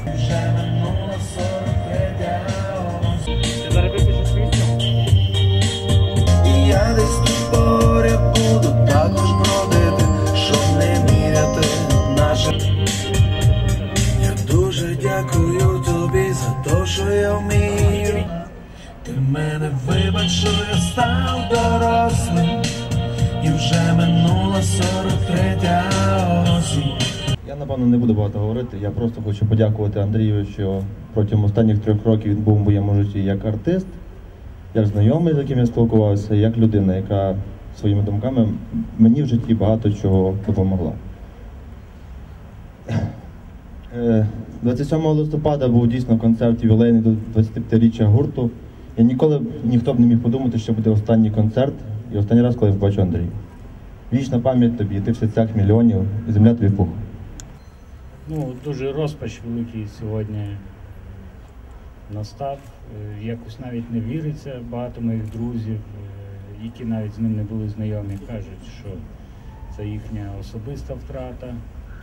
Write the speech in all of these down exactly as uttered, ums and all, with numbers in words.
Вже минула сорок третя осінь. Ти зараз випишеш пісню? І я десь тут поряд буду також бродити, щоб не міряти наше. Я дуже дякую тобі за те, що я вмію. Ти мене вибач, що я став дорослим, і вже минула сорок третя осінь. Я, напевно, не буду багато говорити, я просто хочу подякувати Андрію, що протягом останніх трьох років він був в моєму житті як артист, як знайомий, з яким я спілкувався, як людина, яка своїми думками мені в житті багато чого допомогла. двадцять сьомого листопада був дійсно концерт ювілейний до двадцятип'ятиріччя гурту. Я ніколи, ніхто б не міг подумати, що буде останній концерт і останній раз, коли я побачу Андрія. Вічна пам'ять тобі, ти в серцях мільйонів, і земля тобі пух. Ну, дуже розпач великий сьогодні настав. Якось навіть не віриться. Багато моїх друзів, які навіть з ним не були знайомі, кажуть, що це їхня особиста втрата.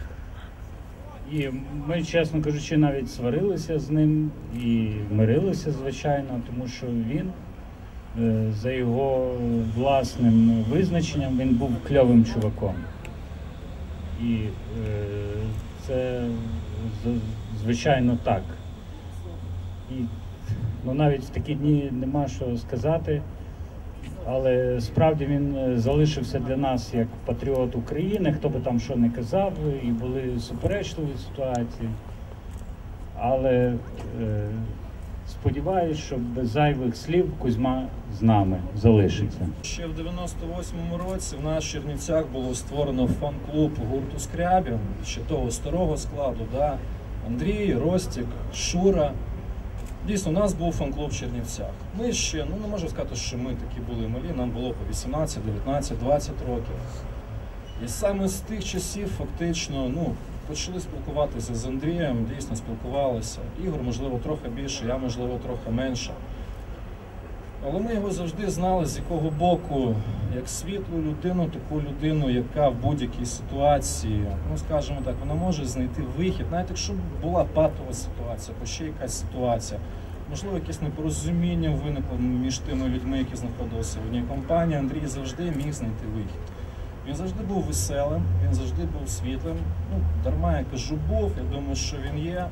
І ми, чесно кажучи, навіть сварилися з ним і мирилися, звичайно, тому що він, за його власним визначенням, він був кльовим чуваком. І це, звичайно, так. І, ну, навіть в такі дні нема що сказати, але справді він залишився для нас як патріот України, хто би там що не казав, і були суперечливі ситуації. Але е, сподіваюсь, що без зайвих слів Кузьма з нами залишиться. Ще в дев'яносто восьмому році в нас в Чернівцях було створено фан-клуб гурту Скрябін, ще того старого складу, да? Андрій, Ростік, Шура. Дійсно, у нас був фан-клуб в Чернівцях. Ми ще, ну не можу сказати, що ми такі були малі, нам було по вісімнадцять, дев'ятнадцять, двадцять років. І саме з тих часів фактично, ну, почали спілкуватися з Андрієм, дійсно спілкувалися. Ігор, можливо, трохи більше, я, можливо, трохи менше. Але ми його завжди знали, з якого боку, як світлу людину, таку людину, яка в будь-якій ситуації, ну, скажімо так, вона може знайти вихід, навіть якщо була патова ситуація, або ще якась ситуація, можливо, якесь непорозуміння виникло між тими людьми, які знаходилися в одній компанії, Андрій завжди міг знайти вихід. Він завжди був веселим, він завжди був світлим, ну, дарма я кажу був, я думаю, що він є,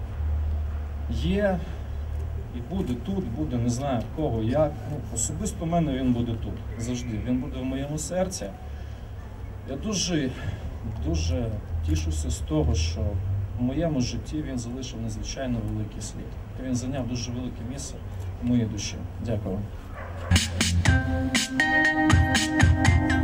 є. І буде тут, буде, не знаю в кого, як. Ну, особисто в мене він буде тут, завжди. Він буде в моєму серці. Я дуже, дуже тішуся з того, що в моєму житті він залишив надзвичайно великий слід. Він зайняв дуже велике місце в моїй душі. Дякую.